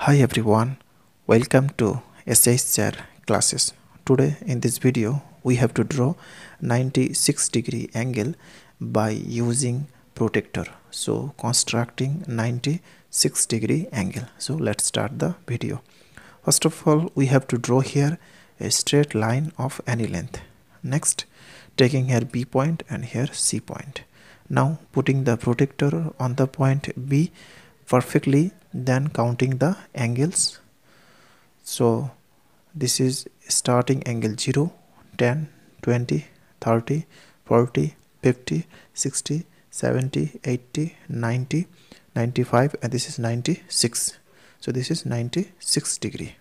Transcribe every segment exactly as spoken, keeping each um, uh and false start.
Hi everyone, welcome to shsirclasses. Today in this video we have to draw ninety-six degree angle by using protractor. So constructing ninety-six degree angle. So let's start the video. First of all, we have to draw here a straight line of any length. Next, taking here B point and here C point. Now putting the protractor on the point B perfectly, then counting the angles. So this is starting angle zero, ten, twenty, thirty, forty, fifty, sixty, seventy, eighty, ninety, ninety-five, and this is ninety-six. So this is ninety-six degree.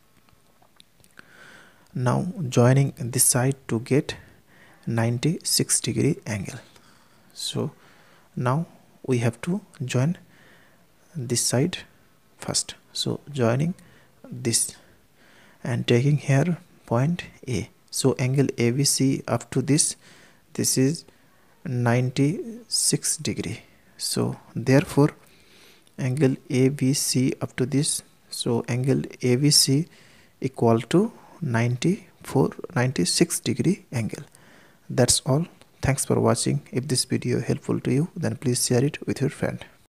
Now joining this side to get ninety-six degree angle. So now we have to join this side first. So joining this and taking here point A. So angle A B C up to this, this is ninety-six degree. So therefore angle A B C up to this, so angle A B C equal to ninety-four, ninety-six degree angle. That's all. Thanks for watching. If this video helpful to you, then please share it with your friend.